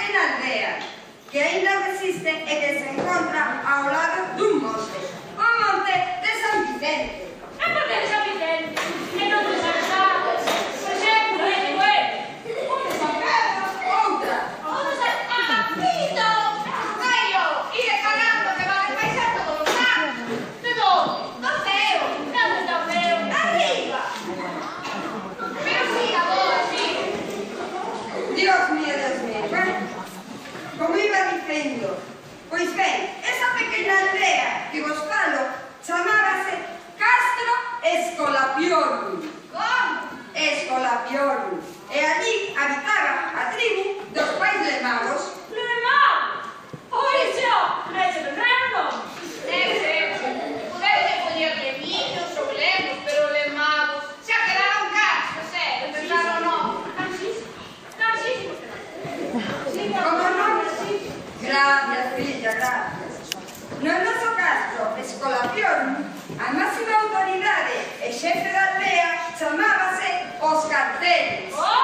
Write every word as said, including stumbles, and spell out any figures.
pequena aldea que aínda resiste e que se encontra ao lado dun monte, o monte de San Vicente. E por que de San Vicente? E non de San Carlos? Por exemplo, é de Buene. Onde San Pedro? Outra. Onde San... Ah, Pito! Ai, yo, ide cagando que va de paisar todos os anos. De onde? Do ceo. Onde está o ceo? Arriba. Pero siga vos, siga. Dios mío, Dios mío. Bueno, como iba dicindo, pois ben, esa pequena aldea que vos falo chamábase Castro Escolapiorum. Como? Escolapiorum. E allí habitaba a tribu dos pais lemagos. Lemagos? Oi, xo, leche de reno. Debe ser. Podemos poñer lemiños ou lemos, pero lemagos. Xa quedaron caros, non sei, de pensar o nome. Carísimo. Carísimo. Como non? Gracias, filla, gracias. No noso Castro Escolapiorum, a máxima autoridade e xefe da aldea chamábase Os Carteles. Oh!